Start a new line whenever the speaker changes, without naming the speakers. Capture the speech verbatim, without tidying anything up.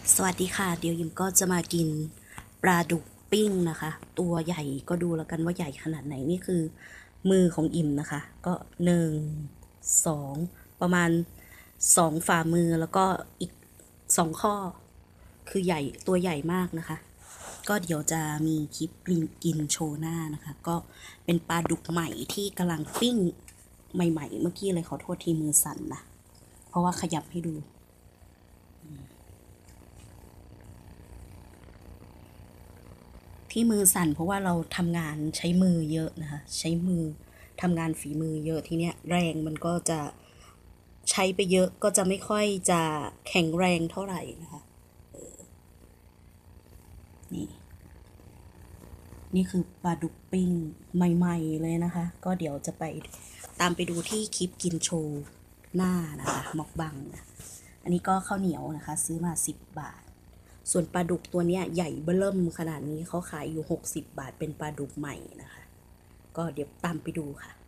สวัสดีค่ะเดี๋ยวยิมก็จะมากินปลาดุกปิ้งนะคะตัวใหญ่ก็ดูแล้วกันว่าใหญ่ขนาดไหนนี่คือมือของอิมนะคะก็หนึ่งสองประมาณสองฝ่ามือแล้วก็อีกสองข้อคือใหญ่ตัวใหญ่มากนะคะก็เดี๋ยวจะมีคลิปกินโชว์หน้านะคะก็เป็นปลาดุกใหม่ที่กำลังปิ้งใหม่ๆเมื่อกี้เลยขอโทษทีมือสั่นนะเพราะว่าขยับให้ดูที่มือสั่นเพราะว่าเราทำงานใช้มือเยอะนะคะใช้มือทำงานฝีมือเยอะทีเนี้ยแรงมันก็จะใช้ไปเยอะก็จะไม่ค่อยจะแข็งแรงเท่าไหร่นะคะนี่นี่คือปลาดุกปิ้งใหม่ๆเลยนะคะก็เดี๋ยวจะไปตามไปดูที่คลิปกินโชว์หน้านะคะมอกบังนะอันนี้ก็ข้าวเหนียวนะคะซื้อมาสิบบาทส่วนปลาดุกตัวเนี้ยใหญ่เบิ่มขนาดนี้เขาขายอยู่หกสิบบาทเป็นปลาดุกใหม่นะคะก็เดี๋ยวตามไปดูค่ะ